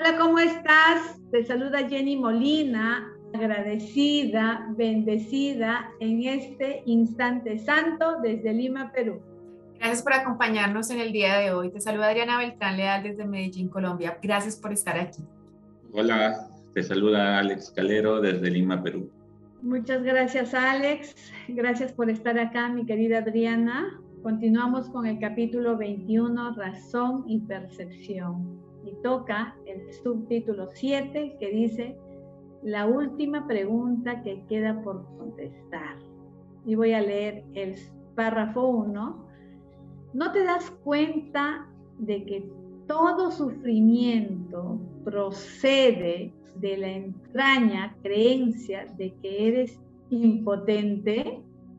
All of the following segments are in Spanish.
Hola, ¿cómo estás? Te saluda Jenny Molina, agradecida, bendecida en este instante santo desde Lima, Perú. Gracias por acompañarnos en el día de hoy. Te saluda Adriana Beltrán Leal desde Medellín, Colombia. Gracias por estar aquí. Hola, te saluda Alex Calero desde Lima, Perú. Muchas gracias, Alex. Gracias por estar acá, mi querida Adriana. Continuamos con el capítulo 21, Razón y Percepción. Y toca el subtítulo 7 que dice, la última pregunta que queda por contestar. Y voy a leer el párrafo 1. ¿No te das cuenta de que todo sufrimiento procede de la entraña creencia de que eres impotente?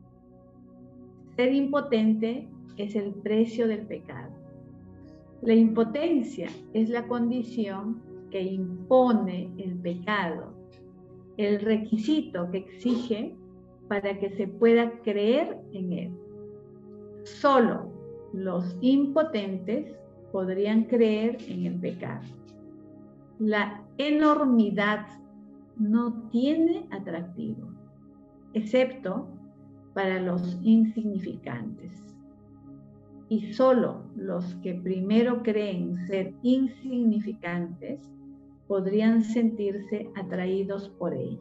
Ser impotente es el precio del pecado. La impotencia es la condición que impone el pecado, el requisito que exige para que se pueda creer en él. Solo los impotentes podrían creer en el pecado. La enormidad no tiene atractivo, excepto para los insignificantes. Y solo los que primero creen ser insignificantes podrían sentirse atraídos por ella.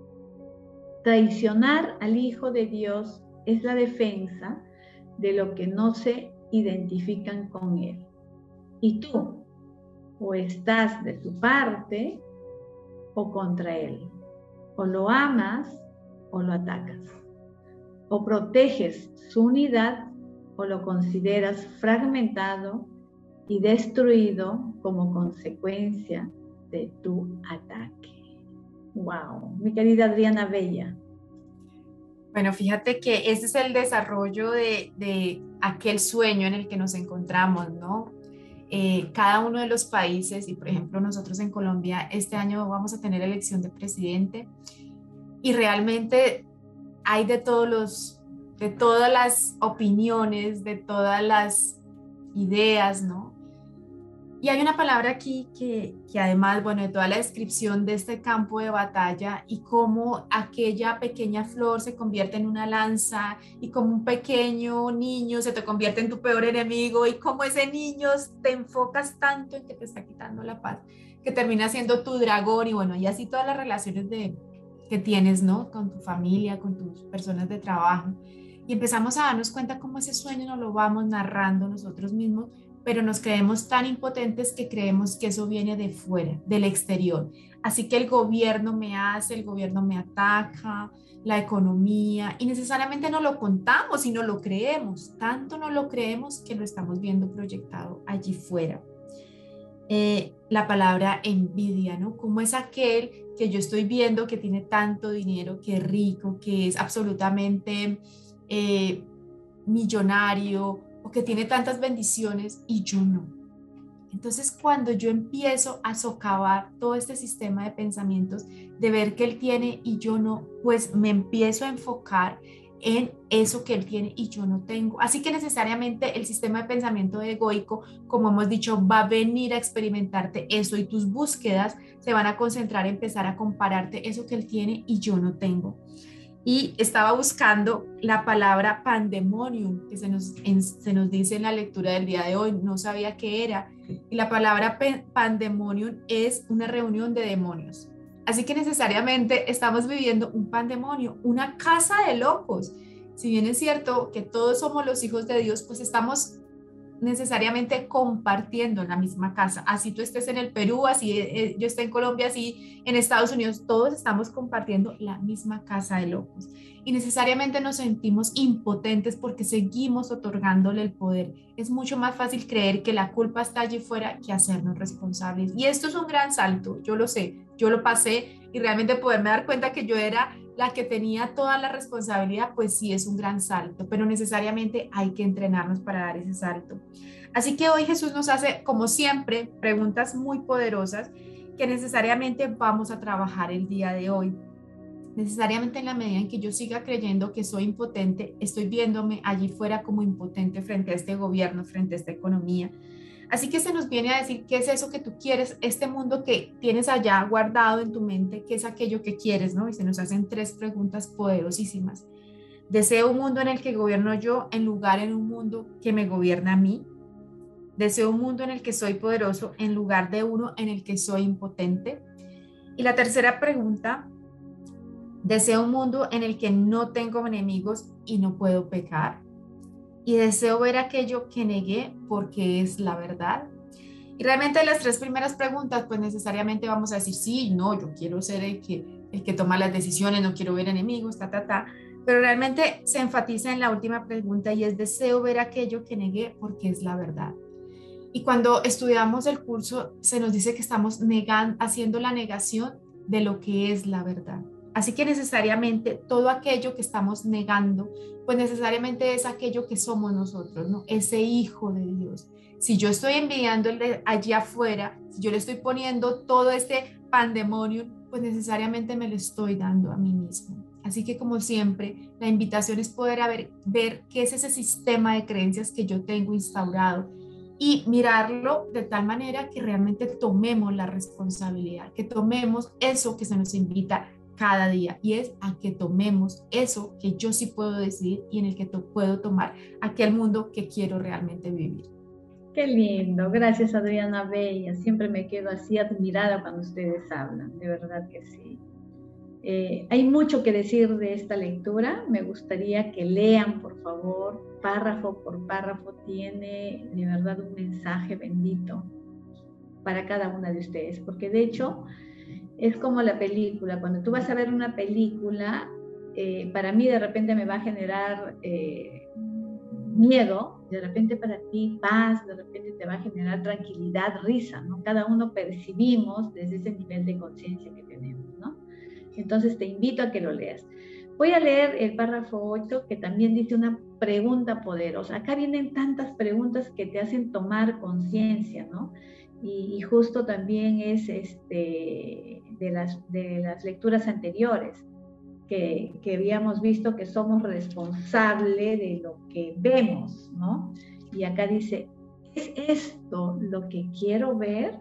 Traicionar al Hijo de Dios es la defensa de lo que no se identifican con Él. Y tú, o estás de su parte o contra Él. O lo amas o lo atacas. O proteges su unidad o lo consideras fragmentado y destruido como consecuencia de tu ataque. Wow, mi querida Adriana Bella. Bueno, fíjate que ese es el desarrollo de aquel sueño en el que nos encontramos, ¿no? Cada uno de los países, y por ejemplo nosotros en Colombia, este año vamos a tener elección de presidente y realmente hay de todas las opiniones, de todas las ideas, ¿no? Y hay una palabra aquí que además, bueno, de toda la descripción de este campo de batalla y cómo aquella pequeña flor se convierte en una lanza y como un pequeño niño se te convierte en tu peor enemigo y cómo ese niño te enfocas tanto en que te está quitando la paz, que termina siendo tu dragón y bueno, y así todas las relaciones que tienes, ¿no? Con tu familia, con tus personas de trabajo. Y empezamos a darnos cuenta cómo ese sueño nos lo vamos narrando nosotros mismos, pero nos creemos tan impotentes que creemos que eso viene de fuera, del exterior. Así que el gobierno me hace, el gobierno me ataca, la economía, y necesariamente no lo contamos y no lo creemos. Tanto no lo creemos que lo estamos viendo proyectado allí fuera. La palabra envidia, ¿no? Como es aquel que yo estoy viendo que tiene tanto dinero, que es rico, que es absolutamente millonario o que tiene tantas bendiciones y yo no. Entonces, cuando yo empiezo a socavar todo este sistema de pensamientos, de ver que él tiene y yo no, pues me empiezo a enfocar en eso que él tiene y yo no tengo. Así que necesariamente el sistema de pensamiento egoico, como hemos dicho, va a venir a experimentarte eso y tus búsquedas se van a concentrar en empezar a compararte eso que él tiene y yo no tengo. Y estaba buscando la palabra pandemonium, que se nos dice en la lectura del día de hoy, no sabía qué era. Y la palabra pandemonium es una reunión de demonios. Así que necesariamente estamos viviendo un pandemonio, una casa de locos. Si bien es cierto que todos somos los hijos de Dios, pues estamos necesariamente compartiendo en la misma casa. Así tú estés en el Perú, así yo esté en Colombia, así en Estados Unidos, todos estamos compartiendo la misma casa de locos. Y necesariamente nos sentimos impotentes porque seguimos otorgándole el poder. Es mucho más fácil creer que la culpa está allí fuera que hacernos responsables. Y esto es un gran salto, yo lo sé, yo lo pasé y realmente poderme dar cuenta que yo era la que tenía toda la responsabilidad, pues sí es un gran salto, pero necesariamente hay que entrenarnos para dar ese salto. Así que hoy Jesús nos hace, como siempre, preguntas muy poderosas que necesariamente vamos a trabajar el día de hoy. Necesariamente en la medida en que yo siga creyendo que soy impotente, estoy viéndome allí fuera como impotente frente a este gobierno, frente a esta economía. Así que se nos viene a decir qué es eso que tú quieres, este mundo que tienes allá guardado en tu mente, qué es aquello que quieres, ¿no? Y se nos hacen 3 preguntas poderosísimas. Deseo un mundo en el que gobierno yo en lugar de un mundo que me gobierna a mí. Deseo un mundo en el que soy poderoso en lugar de uno en el que soy impotente. Y la tercera pregunta, deseo un mundo en el que no tengo enemigos y no puedo pecar. Y deseo ver aquello que negué porque es la verdad. Y realmente las 3 primeras preguntas, pues necesariamente vamos a decir, sí, no, yo quiero ser el que toma las decisiones, no quiero ver enemigos, pero realmente se enfatiza en la última pregunta y es deseo ver aquello que negué porque es la verdad. Y cuando estudiamos el curso, se nos dice que estamos haciendo la negación de lo que es la verdad. Así que necesariamente todo aquello que estamos negando, pues necesariamente es aquello que somos nosotros, ¿no? Ese hijo de Dios. Si yo estoy envidiándole allí afuera, si yo le estoy poniendo todo este pandemonium, pues necesariamente me lo estoy dando a mí mismo. Así que como siempre, la invitación es poder ver qué es ese sistema de creencias que yo tengo instaurado y mirarlo de tal manera que realmente tomemos la responsabilidad, que tomemos eso que se nos invita cada día y es a que tomemos eso que yo sí puedo decidir y en el que puedo tomar aquel mundo que quiero realmente vivir. Qué lindo, gracias Adriana Bella, siempre me quedo así admirada cuando ustedes hablan, de verdad que sí. Hay mucho que decir de esta lectura, me gustaría que lean por favor, párrafo por párrafo, tiene de verdad un mensaje bendito para cada una de ustedes, porque de hecho es como la película, cuando tú vas a ver una película, para mí de repente me va a generar miedo, de repente para ti paz, de repente te va a generar tranquilidad, risa, ¿no? Cada uno percibimos desde ese nivel de conciencia que tenemos, ¿no? Entonces te invito a que lo leas. Voy a leer el párrafo 8 que también dice una pregunta poderosa. Acá vienen tantas preguntas que te hacen tomar conciencia, ¿no? Y justo también es de las lecturas anteriores que habíamos visto que somos responsables de lo que vemos, ¿no? Y acá dice, ¿es esto lo que quiero ver?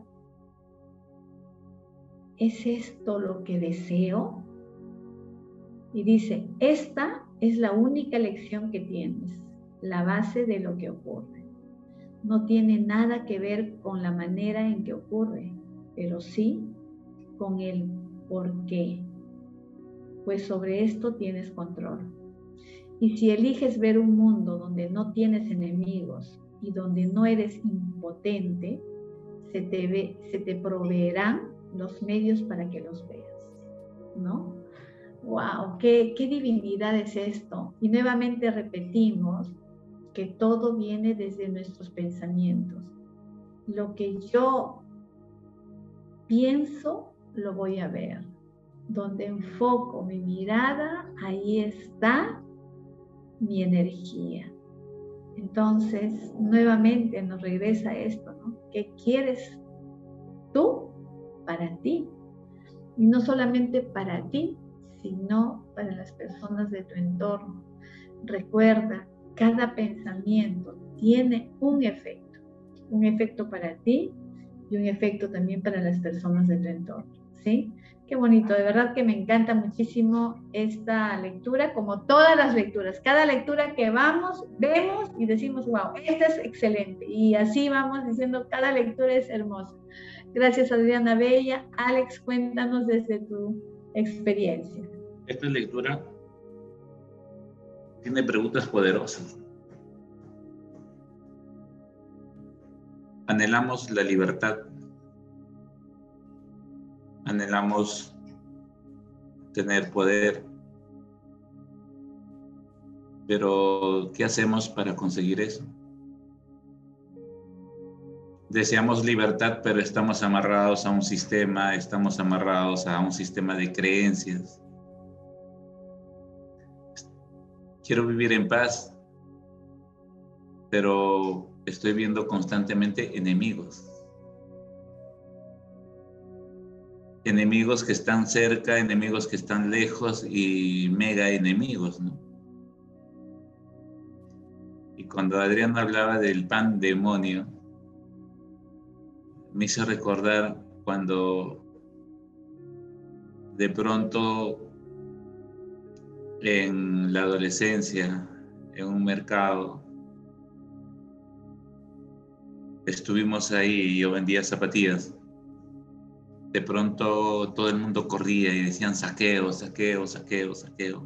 ¿Es esto lo que deseo? Y dice, esta es la única elección que tienes, la base de lo que ocurre. No tiene nada que ver con la manera en que ocurre, pero sí con el por qué. Pues sobre esto tienes control. Y si eliges ver un mundo donde no tienes enemigos y donde no eres impotente, se te proveerán los medios para que los veas, ¿no? ¡Wow! ¿Qué divinidad es esto? Y nuevamente repetimos que todo viene desde nuestros pensamientos. Lo que yo pienso, lo voy a ver. Donde enfoco mi mirada, ahí está mi energía. Entonces, nuevamente nos regresa esto, ¿no? ¿Qué quieres tú para ti? Y no solamente para ti, sino para las personas de tu entorno. Recuerda, cada pensamiento tiene un efecto para ti y un efecto también para las personas de tu entorno, ¿sí? Qué bonito, de verdad que me encanta muchísimo esta lectura, como todas las lecturas. Cada lectura que vemos y decimos, wow, esta es excelente. Y así vamos diciendo, cada lectura es hermosa. Gracias, Adriana Bella. Alex, cuéntanos desde tu experiencia. Esta lectura tiene preguntas poderosas. Anhelamos la libertad. Anhelamos tener poder. Pero, ¿qué hacemos para conseguir eso? Deseamos libertad, pero estamos amarrados a un sistema, estamos amarrados a un sistema de creencias. Quiero vivir en paz, pero estoy viendo constantemente enemigos. Enemigos que están cerca, enemigos que están lejos y mega enemigos, ¿no? Y cuando Adriana hablaba del pandemonio, me hizo recordar cuando de pronto en la adolescencia, en un mercado, estuvimos ahí y yo vendía zapatillas. De pronto todo el mundo corría y decían saqueo, saqueo, saqueo, saqueo.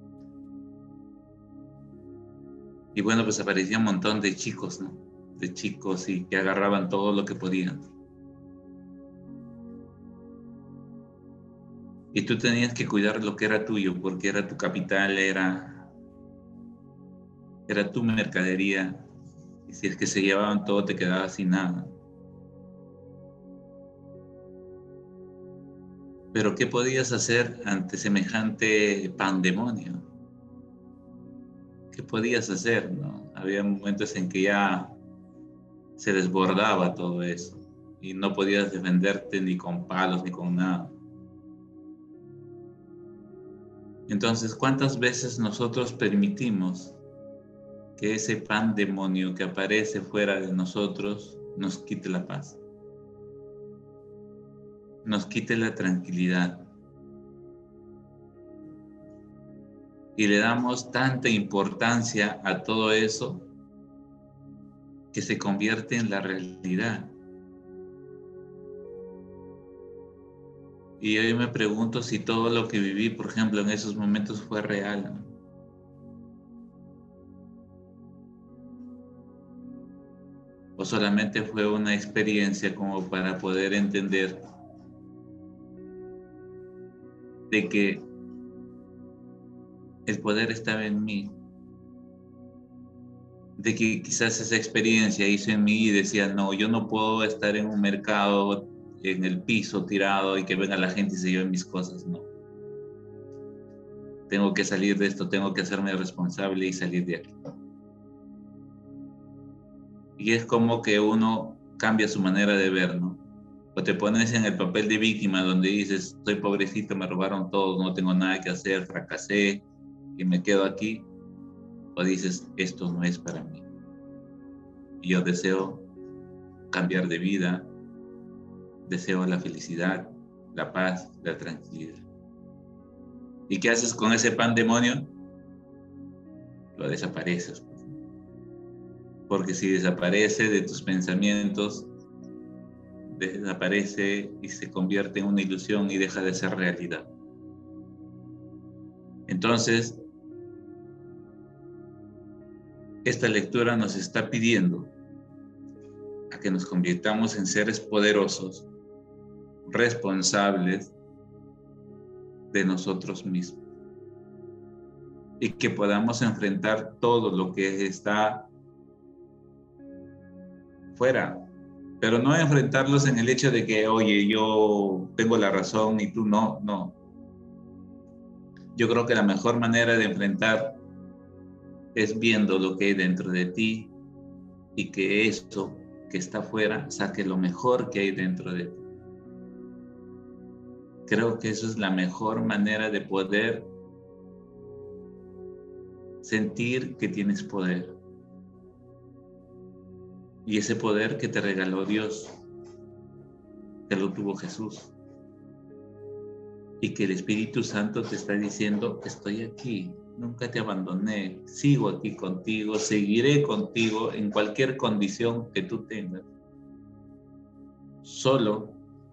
Y bueno, pues aparecía un montón de chicos, ¿no? De chicos y que agarraban todo lo que podían. Y tú tenías que cuidar lo que era tuyo, porque era tu capital, era tu mercadería. Y si es que se llevaban todo, te quedabas sin nada. Pero ¿qué podías hacer ante semejante pandemonio? ¿Qué podías hacer, no? Había momentos en que ya se desbordaba todo eso y no podías defenderte ni con palos ni con nada. Entonces, ¿cuántas veces nosotros permitimos que ese pandemonio que aparece fuera de nosotros nos quite la paz, nos quite la tranquilidad? Y le damos tanta importancia a todo eso que se convierte en la realidad. Y hoy me pregunto si todo lo que viví, por ejemplo, en esos momentos fue real, ¿no? O solamente fue una experiencia como para poder entender de que el poder estaba en mí, de que quizás esa experiencia hizo en mí y decía, no, yo no puedo estar en un mercado, en el piso tirado y que venga la gente y se lleve mis cosas, no. Tengo que salir de esto, tengo que hacerme responsable y salir de aquí. Y es como que uno cambia su manera de ver, ¿no? O te pones en el papel de víctima donde dices, soy pobrecito, me robaron todo, no tengo nada que hacer, fracasé y me quedo aquí. O dices, esto no es para mí. Y yo deseo cambiar de vida, deseo la felicidad, la paz, la tranquilidad. ¿Y qué haces con ese pandemonio? Lo desapareces. Porque si desaparece de tus pensamientos, desaparece y se convierte en una ilusión y deja de ser realidad. Entonces, esta lectura nos está pidiendo a que nos convirtamos en seres poderosos, responsables de nosotros mismos y que podamos enfrentar todo lo que está fuera, pero no enfrentarlos en el hecho de que, oye, yo tengo la razón y tú no, no. Yo creo que la mejor manera de enfrentar es viendo lo que hay dentro de ti y que eso que está afuera saque lo mejor que hay dentro de ti. Creo que eso es la mejor manera de poder sentir que tienes poder. Y ese poder que te regaló Dios, que lo tuvo Jesús. Y que el Espíritu Santo te está diciendo, estoy aquí, nunca te abandoné, sigo aquí contigo, seguiré contigo en cualquier condición que tú tengas. Solo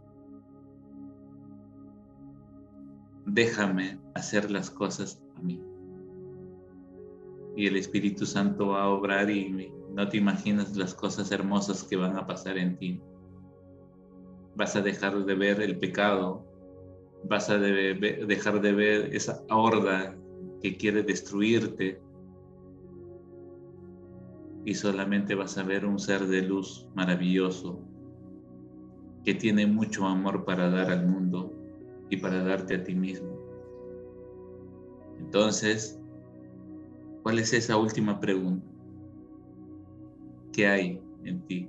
déjame hacer las cosas a mí. Y el Espíritu Santo va a obrar y no te imaginas las cosas hermosas que van a pasar en ti. Vas a dejar de ver el pecado, vas a dejar de ver esa horda que quiere destruirte y solamente vas a ver un ser de luz maravilloso que tiene mucho amor para dar al mundo y para darte a ti mismo. Entonces, ¿cuál es esa última pregunta? ¿Qué hay en ti?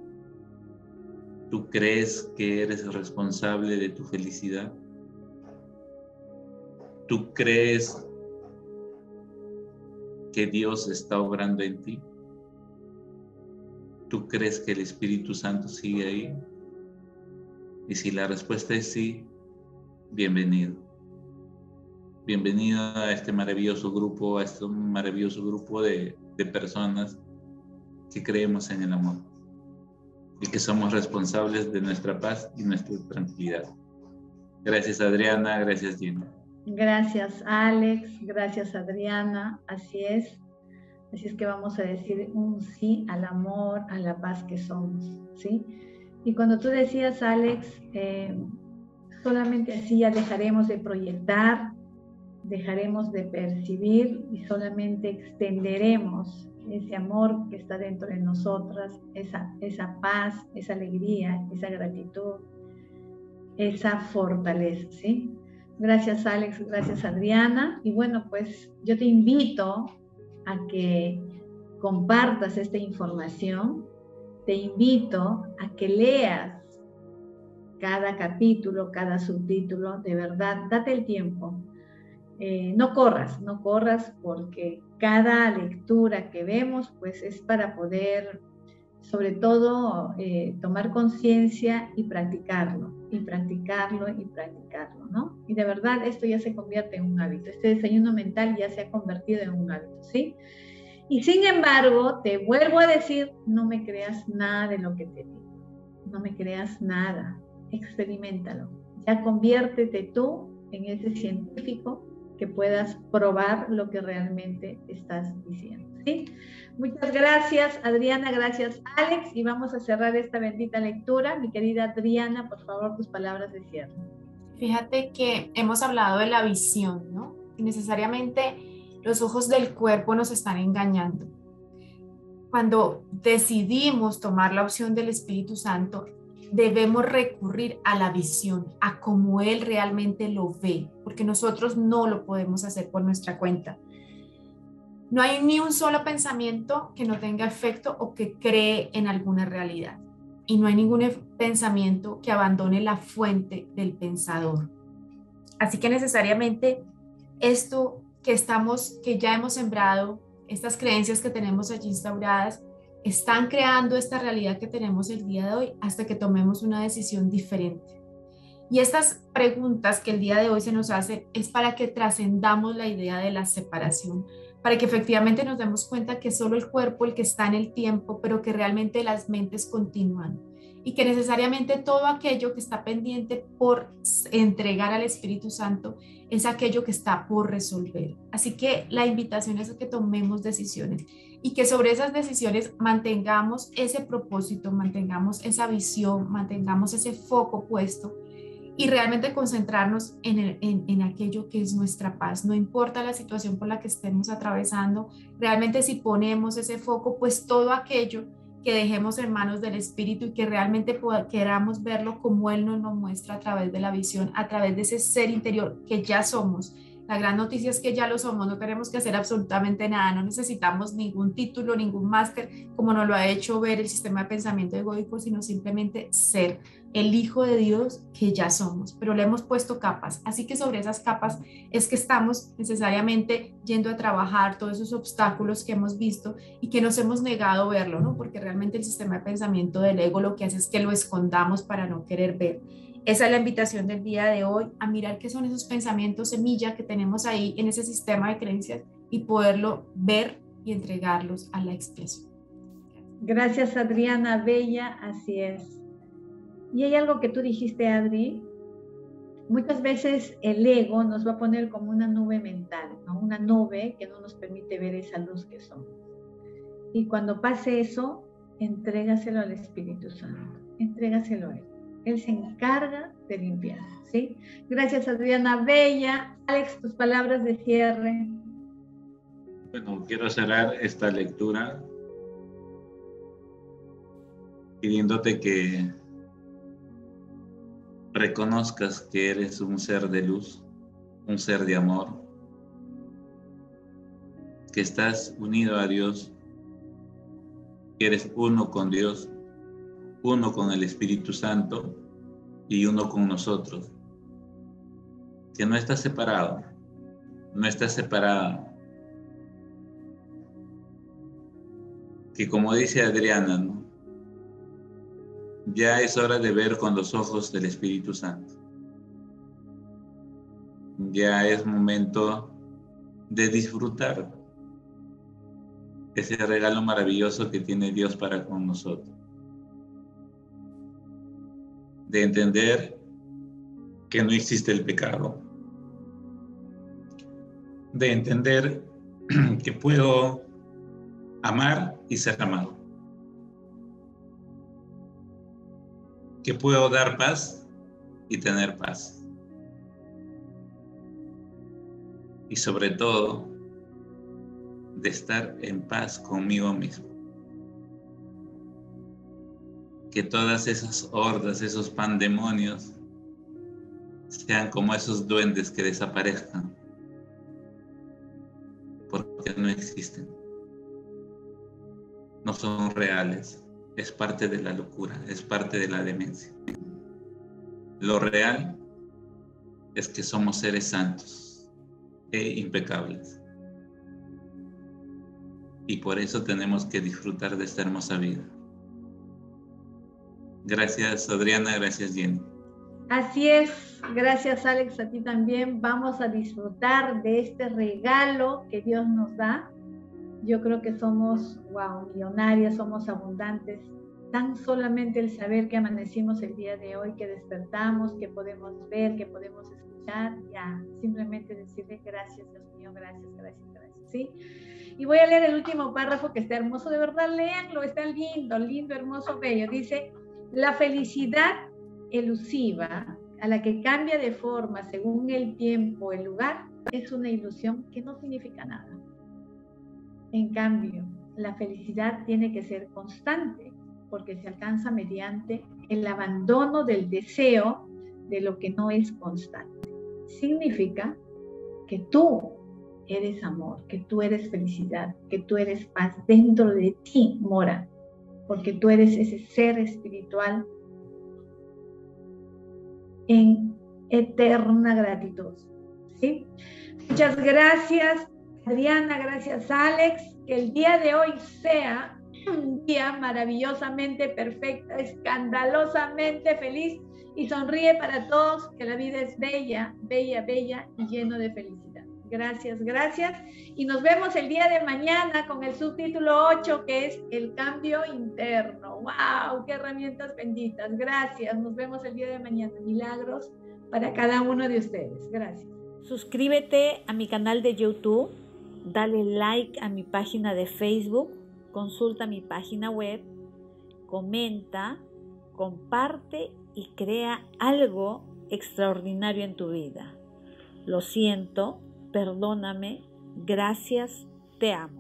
¿Tú crees que eres responsable de tu felicidad? ¿Tú crees que Dios está obrando en ti? ¿Tú crees que el Espíritu Santo sigue ahí? Y si la respuesta es sí, bienvenido. Bienvenido a este maravilloso grupo, de personas que creemos en el amor y que somos responsables de nuestra paz y nuestra tranquilidad. Gracias, Adriana. Gracias, Gina. Gracias, Alex. Gracias, Adriana. Así es. Así es que vamos a decir un sí al amor, a la paz que somos, ¿sí? Y cuando tú decías, Alex, solamente así ya dejaremos de proyectar, dejaremos de percibir y solamente extenderemos ese amor que está dentro de nosotras, esa paz, esa alegría, esa gratitud, esa fortaleza, ¿sí? Gracias, Alex. Gracias, Adriana. Y bueno, pues yo te invito a que compartas esta información. Te invito a que leas cada capítulo, cada subtítulo. De verdad, date el tiempo. No corras porque cada lectura que vemos pues es para poder, sobre todo, tomar conciencia y practicarlo, ¿no? Y de verdad esto ya se convierte en un hábito. Este desayuno mental ya se ha convertido en un hábito, ¿sí? Y sin embargo, te vuelvo a decir, no me creas nada de lo que te digo. No me creas nada. Experiméntalo. Ya conviértete tú en ese científico que puedas probar lo que realmente estás diciendo, ¿sí? Muchas gracias, Adriana. Gracias, Alex. Y vamos a cerrar esta bendita lectura. Mi querida Adriana, por favor, tus palabras de cierre. Fíjate que hemos hablado de la visión, ¿no? Y necesariamente los ojos del cuerpo nos están engañando. Cuando decidimos tomar la opción del Espíritu Santo, debemos recurrir a la visión, a cómo Él realmente lo ve, porque nosotros no lo podemos hacer por nuestra cuenta. No hay ni un solo pensamiento que no tenga efecto o que cree en alguna realidad. Y no hay ningún pensamiento que abandone la fuente del pensador. Así que necesariamente esto que ya hemos sembrado, estas creencias que tenemos allí instauradas, están creando esta realidad que tenemos el día de hoy hasta que tomemos una decisión diferente. Y estas preguntas que el día de hoy se nos hacen es para que trascendamos la idea de la separación, para que efectivamente nos demos cuenta que es solo el cuerpo el que está en el tiempo, pero que realmente las mentes continúan y que necesariamente todo aquello que está pendiente por entregar al Espíritu Santo es aquello que está por resolver. Así que la invitación es a que tomemos decisiones y que sobre esas decisiones mantengamos ese propósito, mantengamos esa visión, mantengamos ese foco puesto y realmente concentrarnos en aquello que es nuestra paz. No importa la situación por la que estemos atravesando, realmente si ponemos ese foco, pues todo aquello que dejemos en manos del Espíritu y que realmente queramos verlo como Él nos muestra a través de la visión, a través de ese ser interior que ya somos. La gran noticia es que ya lo somos, no tenemos que hacer absolutamente nada, no necesitamos ningún título, ningún máster, como nos lo ha hecho ver el sistema de pensamiento egoico, sino simplemente ser el Hijo de Dios que ya somos, pero le hemos puesto capas, así que sobre esas capas es que estamos necesariamente yendo a trabajar todos esos obstáculos que hemos visto y que nos hemos negado a verlo, ¿no? Porque realmente el sistema de pensamiento del ego lo que hace es que lo escondamos para no querer ver. Esa es la invitación del día de hoy, a mirar qué son esos pensamientos semilla que tenemos ahí en ese sistema de creencias y poderlo ver y entregarlos a la expiación. Gracias, Adriana, bella, así es. Y hay algo que tú dijiste, Adri, muchas veces el ego nos va a poner como una nube mental, ¿no? Una nube que no nos permite ver esa luz que somos. Y cuando pase eso, entrégaselo al Espíritu Santo, entrégaselo a Él. Él se encarga de limpiar, ¿sí? Gracias, Adriana, bella. Alex, tus palabras de cierre. Bueno, quiero cerrar esta lectura pidiéndote que reconozcas que eres un ser de luz, un ser de amor, que estás unido a Dios, que eres uno con Dios, uno con el Espíritu Santo y uno con nosotros, que no estás separado, no estás separada, que como dice Adriana, ¿no? Ya es hora de ver con los ojos del Espíritu Santo. Ya es momento de disfrutar ese regalo maravilloso que tiene Dios para con nosotros. De entender que no existe el pecado. De entender que puedo amar y ser amado. Que puedo dar paz y tener paz. Y sobre todo, de estar en paz conmigo mismo. Que todas esas hordas, esos pandemonios, sean como esos duendes que desaparezcan. Porque no existen. No son reales. Es parte de la locura, es parte de la demencia. Lo real es que somos seres santos e impecables. Y por eso tenemos que disfrutar de esta hermosa vida. Gracias, Adriana, gracias, Jenny. Así es, gracias Alex, a ti también. Vamos a disfrutar de este regalo que Dios nos da. Yo creo que somos, millonarias, somos abundantes. Tan solamente el saber que amanecimos el día de hoy, que despertamos, que podemos ver, que podemos escuchar, ya, simplemente decirle gracias, Dios mío, gracias, gracias, gracias, ¿sí? Y voy a leer el último párrafo que está hermoso, de verdad, léanlo, está lindo, lindo, hermoso, bello. Dice, la felicidad elusiva, a la que cambia de forma según el tiempo, el lugar, es una ilusión que no significa nada. En cambio, la felicidad tiene que ser constante, porque se alcanza mediante el abandono del deseo de lo que no es constante. Significa que tú eres amor, que tú eres felicidad, que tú eres paz. Dentro de ti mora, porque tú eres ese ser espiritual en eterna gratitud, ¿sí? Muchas gracias, Adriana, gracias, Alex. Que el día de hoy sea un día maravillosamente perfecto, escandalosamente feliz, y sonríe para todos, que la vida es bella, bella, bella y lleno de felicidad. Gracias, gracias. Y nos vemos el día de mañana con el subtítulo 8, que es el cambio interno. ¡Wow! ¡Qué herramientas benditas! Gracias. Nos vemos el día de mañana. Milagros para cada uno de ustedes. Gracias. Suscríbete a mi canal de YouTube. Dale like a mi página de Facebook. Consulta mi página web. Comenta, comparte y crea algo extraordinario en tu vida. Lo siento. Perdóname, gracias, te amo.